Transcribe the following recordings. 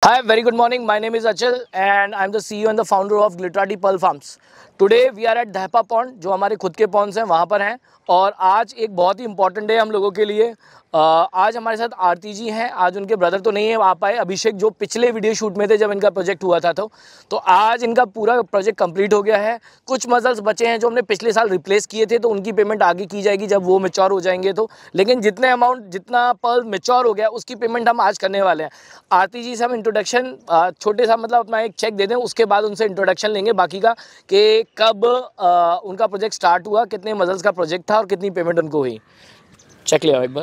Hi, very good morning. My name is Achal and I'm the CEO and the founder of Glitterati Pearl Farms. Today we are at Dhapa Pond, जो हमारे खुद के Pond's हैं वहाँ पर हैं। और आज एक बहुत ही इंपॉर्टेंट डे हम लोगों के लिए। आज हमारे साथ आरती जी हैं। आज उनके ब्रदर तो नहीं है आ पाए, अभिषेक, जो पिछले वीडियो शूट में थे जब इनका प्रोजेक्ट हुआ था। तो आज इनका पूरा प्रोजेक्ट कंप्लीट हो गया है। कुछ मसल्स बचे हैं जो हमने पिछले साल रिप्लेस किए थे, तो उनकी पेमेंट आगे की जाएगी जब वो मैच्योर हो जाएंगे। तो लेकिन जितना पर्ल मैच्योर हो गया उसकी पेमेंट हम आज करने वाले हैं। आरती जी से हम इंट्रोडक्शन छोटे सा मतलब अपना एक चेक दे दें, उसके बाद उनसे इंट्रोडक्शन लेंगे बाकी का, कि कब उनका प्रोजेक्ट स्टार्ट हुआ, कितने मसल्स का प्रोजेक्ट था और कितनी पेमेंट उनको हुई। चेक ले आओ एक बार।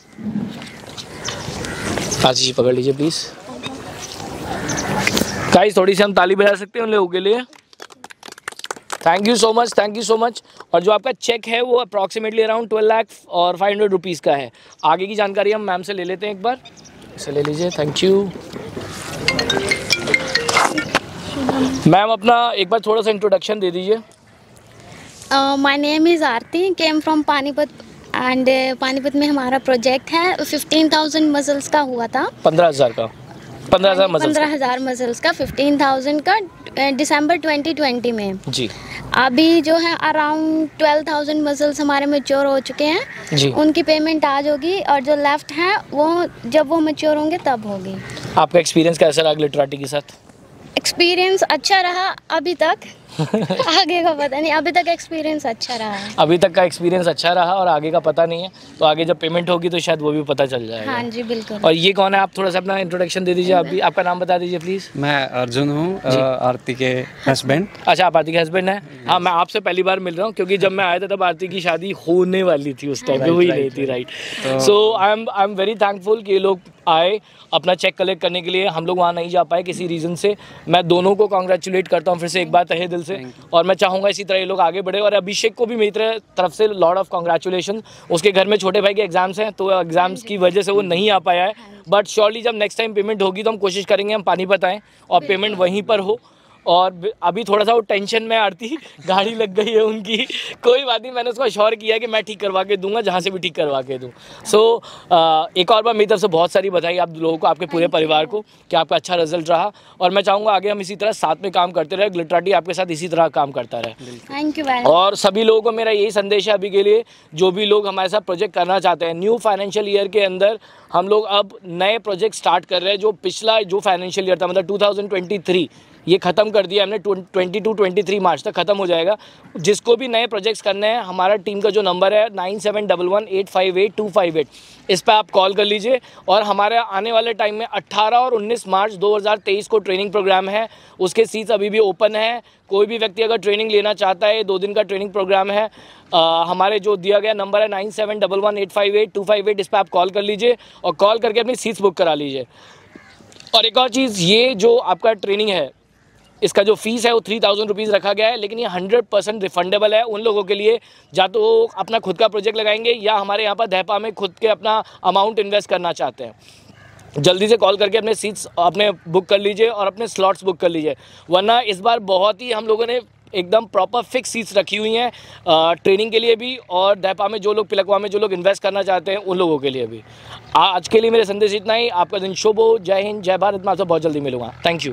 आरती जी पकड़ लीजिए प्लीज़। गाइस थोड़ी सी हम ताली बजा सकते हैं उन लोगों के लिए। Thank you so much, thank you so much. और जो आपका चेक है वो अप्रॉक्सीमेटली अराउंड 12 लाख और 500 रुपीज़ का है। आगे की जानकारी हम मैम से ले लेते हैं एक बार। इसे ले लीजिए। Thank you ma'am. अपना एक बार थोड़ा सा इंट्रोडक्शन दे दीजिए। My name is Aarti, came from Panipat and Panipat में हमारा प्रोजेक्ट है। 15,000 मसल्स का हुआ था। 15,000 का 15,000 मसल्स का 15,000 का दिसंबर 2020 में जी। अभी जो है अराउंड 12,000 मसल्स हमारे मैच्योर हो चुके हैं जी। उनकी पेमेंट आज होगी और जो लेफ्ट है वो जब वो मैच्योर होंगे तब होगी। आपका एक्सपीरियंस कैसा रहा ग्लिटराटी के साथ? एक्सपीरियंस अच्छा रहा अभी तक। आगे का पता नहीं, अभी तक एक्सपीरियंस अच्छा रहा है। अभी तक का एक्सपीरियंस अच्छा रहा और आगे का पता नहीं है, तो आगे जब पेमेंट होगी तो शायद वो भी पता चल जाएगा। हाँ जी बिल्कुल। और ये कौन है? आप थोड़ा सा अपना इंट्रोडक्शन दे दीजिए। आप भी आपका नाम बता दीजिए प्लीज़। मैं अर्जुन हूँ, आरती के हस्बैंड। अच्छा, आप आरती के हस्बैंड हैं। हाँ, मैं आपसे पहली बार मिल रहा हूँ क्योंकि जब मैं आया था तब आरती की शादी होने वाली थी, उस टाइम पे हुई नहीं थी। Right. So I am very thankful कि ये लोग आए अपना चेक कलेक्ट करने के लिए। हम लोग वहाँ नहीं जा पाए किसी रीज़न से। मैं दोनों को कॉन्ग्रेचुलेट करता हूँ फिर से एक बार तहे दिल से, और मैं चाहूँगा इसी तरह ये लोग आगे बढ़े। और अभिषेक को भी मेरी तरफ से लॉट ऑफ कॉन्ग्रेचुलेशन। उसके घर में छोटे भाई के एग्जाम्स हैं, तो एग्जाम्स की वजह से वो नहीं आ पाया है। बट श्योरली जब नेक्स्ट टाइम पेमेंट होगी तो हम कोशिश करेंगे हम पानीपत आएँ और पेमेंट वहीं पर हो। और अभी थोड़ा सा वो टेंशन में आरती, गाड़ी लग गई है उनकी। कोई बात नहीं, मैंने उसको अश्योर किया कि मैं ठीक करवा के दूंगा, जहाँ से भी ठीक करवा के दूँ। सो एक और बार मेरी तरफ से बहुत सारी बधाई आप लोगों को, आपके पूरे परिवार को, कि आपका अच्छा रिजल्ट रहा। और मैं चाहूँगा आगे हम इसी तरह साथ में काम करते रहे, ग्लिटराटी आपके साथ इसी तरह काम करता रहे। Thank you. और सभी लोगों को मेरा यही संदेश है अभी के लिए, जो भी लोग हमारे साथ प्रोजेक्ट करना चाहते हैं, न्यू फाइनेंशियल ईयर के अंदर हम लोग अब नए प्रोजेक्ट स्टार्ट कर रहे हैं। जो पिछला जो फाइनेंशियल ईयर था, मतलब 2023, ये ख़त्म कर दिया हमने। 22-23 मार्च तक ख़त्म हो जाएगा। जिसको भी नए प्रोजेक्ट्स करने हैं, हमारा टीम का जो नंबर है 9711858258, इस पर आप कॉल कर लीजिए। और हमारे आने वाले टाइम में 18 और 19 मार्च 2023 को ट्रेनिंग प्रोग्राम है, उसके सीट्स अभी भी ओपन है। कोई भी व्यक्ति अगर ट्रेनिंग लेना चाहता है, 2 दिन का ट्रेनिंग प्रोग्राम है। हमारे जो दिया गया नंबर है 9711858258, इस पर आप कॉल कर लीजिए और कॉल करके अपनी सीट्स बुक करा लीजिए। और एक और चीज़, ये जो आपका ट्रेनिंग है, इसका जो फीस है वो 3,000 रुपीज़ रखा गया है, लेकिन ये 100% रिफंडेबल है उन लोगों के लिए या तो अपना खुद का प्रोजेक्ट लगाएंगे या हमारे यहाँ पर धैपा में खुद के अपना अमाउंट इन्वेस्ट करना चाहते हैं। जल्दी से कॉल करके अपने सीट्स अपने बुक कर लीजिए और अपने स्लॉट्स बुक कर लीजिए, वरना इस बार बहुत ही हम लोगों ने एकदम प्रॉपर फिक्स सीट्स रखी हुई हैं ट्रेनिंग के लिए भी, और धैपा में जो लोग, पिलकवा में जो लोग इन्वेस्ट करना चाहते हैं उन लोगों के लिए भी। आज के लिए मेरे संदेश इतना ही। आपका दिन शुभ हो। जय हिंद, जय भारत। मैं आपसे बहुत जल्दी मिलूंगा। Thank you.